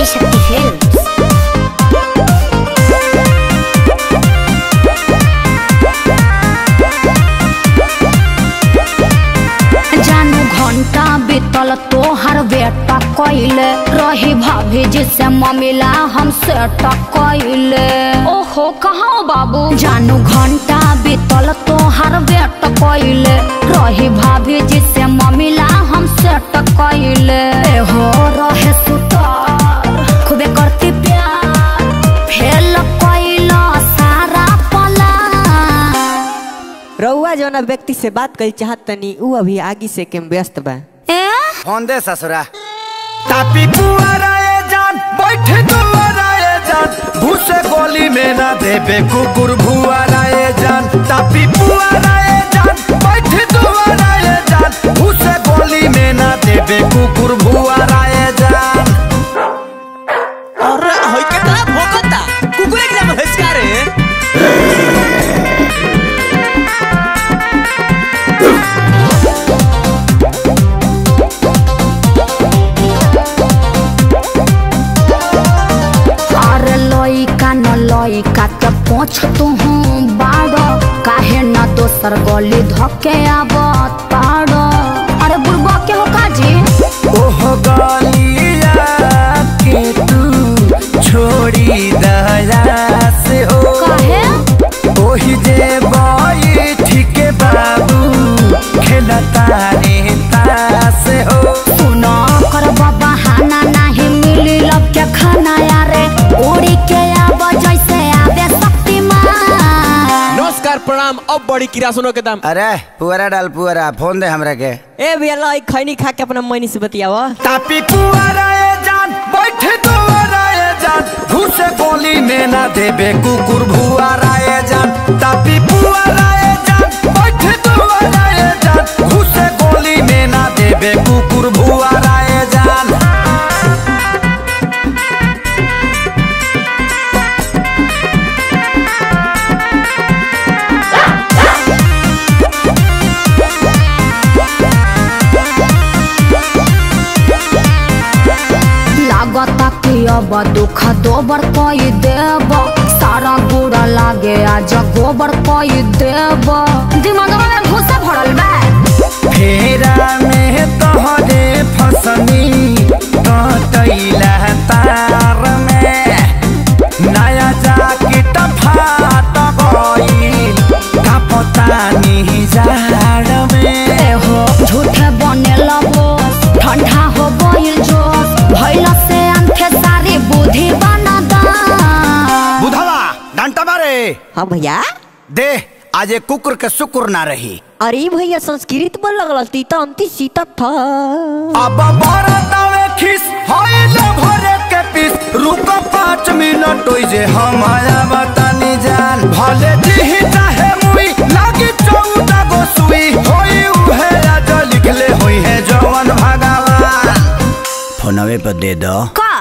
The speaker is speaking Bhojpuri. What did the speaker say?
आदिशक्ति फिल्म्स। जानू घंटा बीतल तोहर बेटा कइले रही भाभी जिसे ममिला हमसे टकइले। ओहो कहाँ बाबू। जानू घंटा बीतल तोहर बेटा कइले रही भाभी जिसे ममिला हमसे टकइले। हो रहे सुतार खूबे करती प्यार फेल कइला सारा पला। रउआ जौना व्यक्ति से बात करी चाहत तनी उ अभी आगे से के व्यस्त बा। फोन दे ससुरा। तापी पुआराए जान बैठे दुआराए जान भूसे गोली में ना देबे कुकुर भुआराए जान। तापी पुआराए जान बैठे दुआराए जान भूसे गोली में ना देबे कुकुर भुआराए जान। अरे होय केतना भोकता कुकुर एकदम हंसका रे। लइका के पूछ तू बाड़ो काहे ना दोसर गली धके आवत ताड़ो। अरे बुढ़बा के हो काजी। ओह गलिया के तू छोड़ी दया से हो काहे ओही जे बाई ठीक बाबू खेलता नेता से हो। सुनो कर बहाना नहीं मिली लब के खाना यारे उड़ी के जैसे आवे शक्तिमान। नमस्कार प्रणाम। अब बड़ी किरा सुनो के दाम। अरे पुअरा डाल पुअरा फोन दे हमरा के। ए भैया लाई खैनी खा के अपना मैनी से बतियावा। तापी पुअराए जान बैठे दुआराए जान घुसे गोली में ना देबे कुकुर भुआराए जान। तापी पुअराए जान बैठे दुआराए जान घुसे गोली में ना देबे कुकुर भुआराए जान। लागता कि अब दुख दोबर कई देव सारा बुरा लागे आज गोबर कई देव। दिमागवा में भूसा भरल बा। फेरा में तोहरे फसनी कटैला तार में नया जाकेट फाट गइल का पता नहीं जाड़ में। हो झूठे बने लगो ठंडा हो गइल जोश भइला से अंथे सारी बुद्धि बना दा। बुधवा डंटा मारे। हाँ भैया दे आज एक कुकुर के शुक्र ना रही। अरे भैया संस्कृत में लगल तीता अंति सीता था। अब बरतावे खिस होइल भरे के पीस रुक 5 मिनट होई जे हम आया बतानी जान। भले जी चाहे मुई लागी 14 गो सुई होई उहे आज लिखले होई है जवन भगवान। फोनवे पे दे दो। का